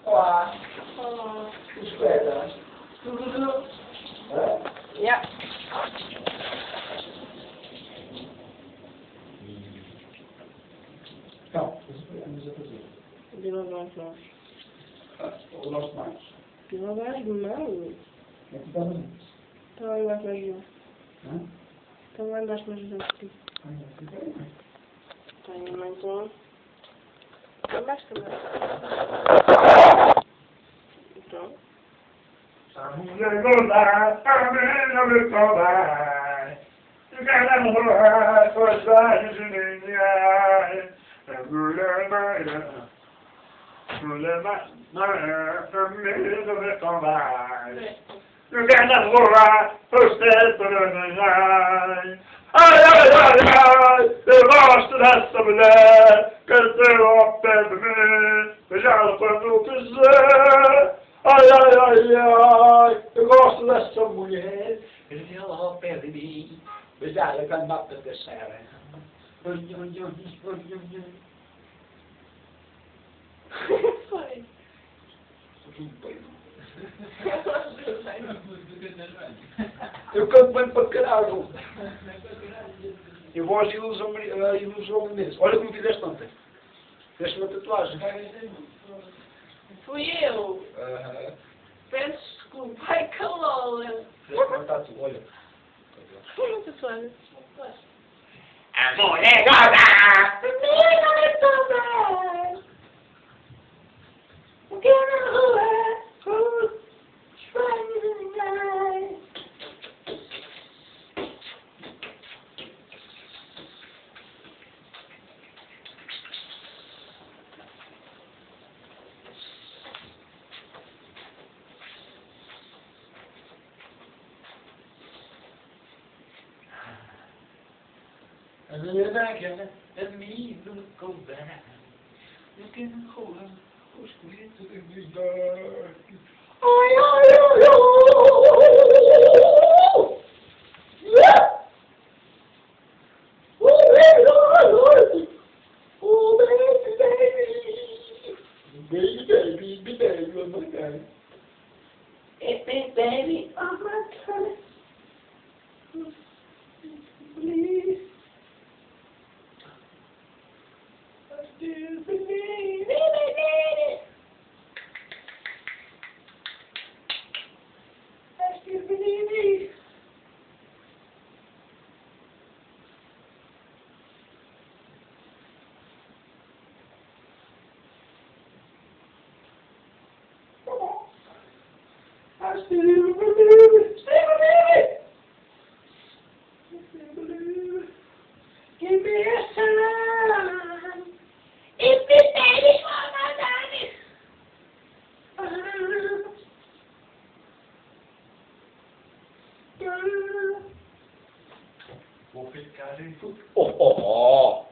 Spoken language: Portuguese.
Olá. Olá. Espera. Ja. Então, vamos a fazer. Dila mais nós. O nosso mais. Dila mais não. É que está bem. Então eu mais não. Hã? Então eu mais não aqui. Ai, não sei bem. Tenho mais um. Tem mais também. Então. A mulher goza, a menina me cobra. You gotta hold for size in the eye. A mulher maia. Mulher maia, a menina me cobra. You gotta hold for size in the eye. Ai, ai, ai, ai, eu gosto dessa mulher, que eu ao pé de mim, beijá-la quando quiser. Ai, ai, ai, ai, eu gosto dessa mulher, beijá-la ao pé de mim, beijá-la quando me apetecer. Foi. Eu canto bem para caralho. Eu vou às ilusão mesmo. Olha como fizeste ontem. Fizeste uma tatuagem. Fui eu. Peço desculpa. Ai, calola. Fizeste uma tatuagem. Olha. Foi uma tatuagem. A mulher goza! Menina, me cobra. O que na rua? A mulher vaga, a mim não cobra. Eu quero na rua, os clientes de vida. Ai, ai, ai, ai. Oh, baby, baby. Baby, baby, baby, oh my God. Baby, baby, oh my God. Please. I still believe it. I still believe it. I still believe it. Still believe it. I still believe it. Give me a sign. If the baby wanna die. Vou ficar em tudo. Oh, oh, oh.